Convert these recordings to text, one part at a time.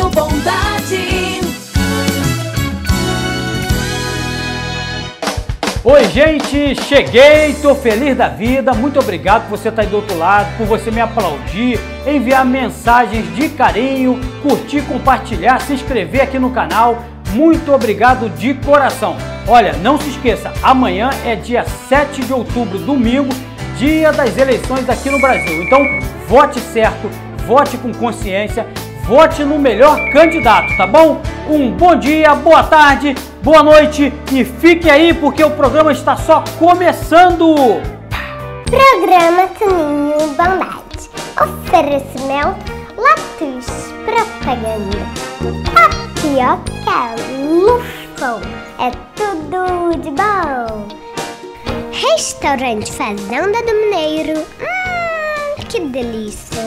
Toninho Bondade. Oi gente, cheguei, tô feliz da vida, muito obrigado por você estar aí do outro lado, por você me aplaudir, enviar mensagens de carinho, curtir, compartilhar, se inscrever aqui no canal, muito obrigado de coração. Olha, não se esqueça, amanhã é dia 7 de outubro, domingo, dia das eleições aqui no Brasil, então vote certo, vote com consciência, vote no melhor candidato, tá bom? Um bom dia, boa tarde, boa noite e fique aí porque o programa está só começando! Programa Toninho Bondade. Oferecimento Latus Propaganda. Tapioca Lufão. É tudo de bom. Restaurante Fazenda do Mineiro. Que delícia.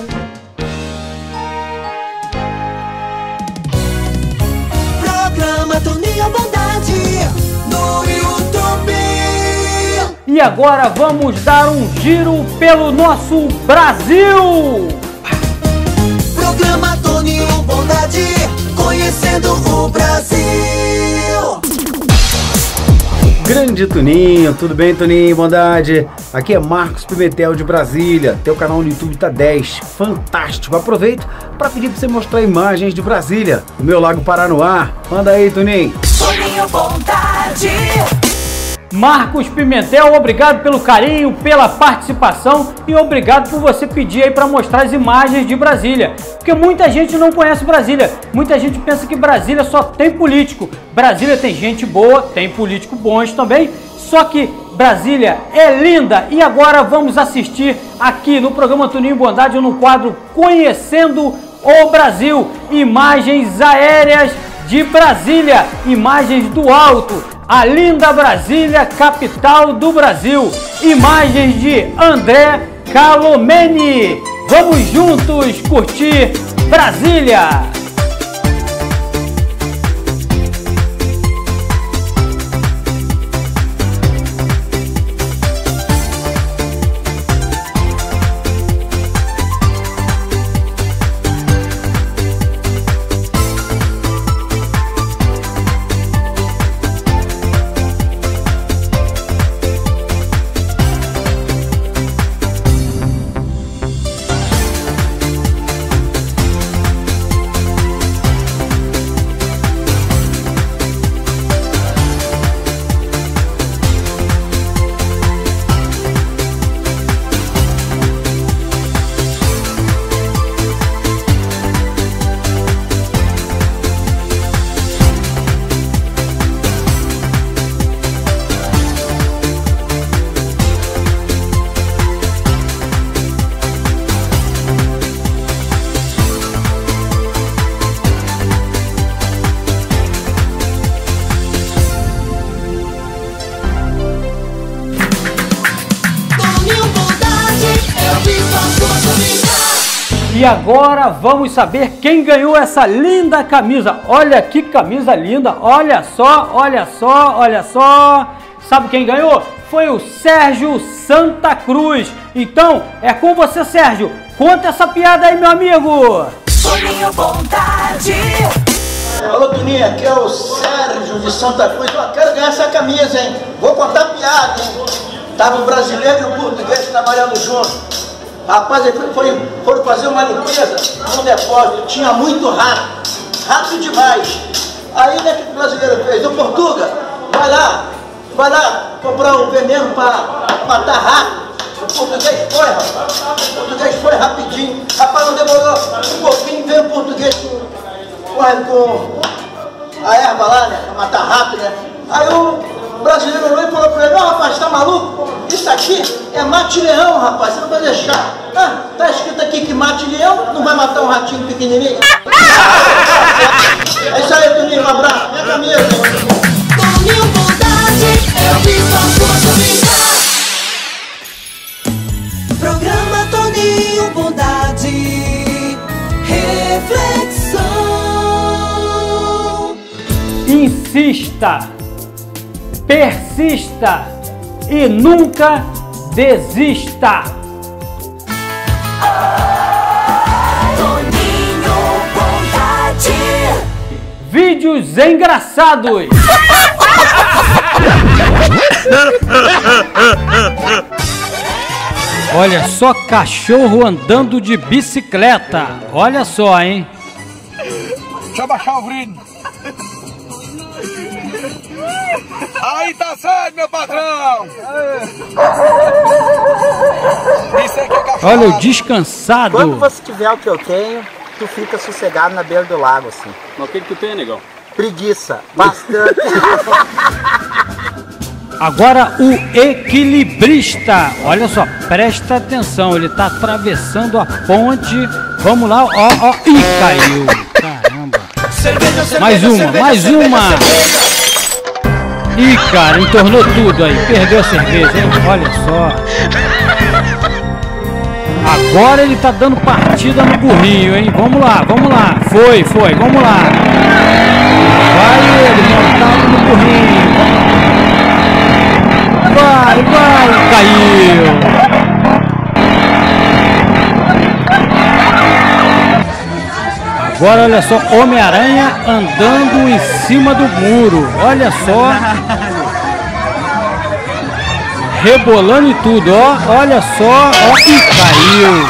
Programa Toninho Bondade no YouTube. E agora vamos dar um giro pelo nosso Brasil! Programa Toninho Bondade, conhecendo o Brasil. Grande Toninho, tudo bem, Toninho Bondade? Aqui é Marcos Pimentel de Brasília. Teu canal no YouTube tá 10, fantástico. Aproveito para pedir para você mostrar imagens de Brasília, o meu Lago Paranoá. Manda aí, Toninho. Toninho Bondade. Marcos Pimentel, obrigado pelo carinho, pela participação e obrigado por você pedir aí para mostrar as imagens de Brasília. Porque muita gente não conhece Brasília, muita gente pensa que Brasília só tem político. Brasília tem gente boa, tem políticos bons também, só que Brasília é linda. E agora vamos assistir aqui no programa Toninho Bondade, no quadro Conhecendo o Brasil, imagens aéreas de Brasília, imagens do alto. A linda Brasília, capital do Brasil. Imagens de André Calomeni. Vamos juntos curtir Brasília. E agora vamos saber quem ganhou essa linda camisa. Olha que camisa linda, olha só, olha só, olha só. Sabe quem ganhou? Foi o Sérgio Santa Cruz. Então, é com você, Sérgio. Conta essa piada aí, meu amigo. Toninho Bondade. Alô, Toninho, aqui é o Sérgio de Santa Cruz. Eu quero ganhar essa camisa, hein? Vou contar piada, hein? Tava o brasileiro e o português trabalhando junto. Rapaz, eles foram fazer uma limpeza no depósito, tinha muito rato, rato demais. Aí, né, que o brasileiro fez? O Portuga, vai lá comprar um veneno para matar rato. O português foi, rapaz. O português foi rapidinho. Rapaz, não demorou um pouquinho, veio o português com a erva lá, né, para matar rato, né. Aí o brasileiro olhou e falou para ele: ó, rapaz, tá maluco? Isso aqui é mate-leão, rapaz, você não vai deixar. Ah, tá escrito aqui que mate-leão não vai matar um ratinho pequenininho. É isso aí, Toninho, um abraço, minha camisa. Toninho Bondade, eu vivo a sua vida. Programa Toninho Bondade, reflexão. Insista, persista e nunca desista. Toninho Bondade. vídeos engraçados. Olha só, cachorro andando de bicicleta. Olha só, hein? Deixa eu baixar o brilho. Aí tá certo, meu patrão. Isso aqui é cachorro. Olha o descansado. Quando você tiver o que eu tenho, tu fica sossegado na beira do lago, assim. Mas o que tu tem, negão? Preguiça, bastante. Agora o equilibrista. Olha só, presta atenção. Ele tá atravessando a ponte. Vamos lá, ó, ó. Ih, caiu. Caramba. Mais uma. Ih, cara, entornou tudo aí. Perdeu a cerveja, hein? Olha só. Agora ele tá dando partida no burrinho, hein? Vamos lá. Foi, vamos lá. Vai ele, montado no burrinho. Vai, caiu. Agora olha só, Homem-Aranha andando em cima do muro. Olha só. Rebolando e tudo, ó. Olha só, ó. E caiu.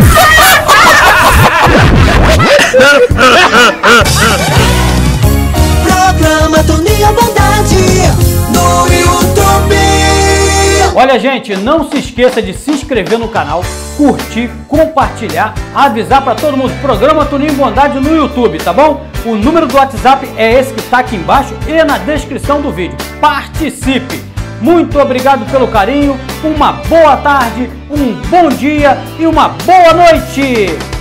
Programa Toninho Bondade no YouTube. Olha, gente, não se esqueça de se inscrever no canal, curtir, compartilhar, avisar para todo mundo. Programa Toninho Bondade no YouTube, tá bom? O número do WhatsApp é esse que tá aqui embaixo e na descrição do vídeo. Participe! Muito obrigado pelo carinho, uma boa tarde, um bom dia e uma boa noite!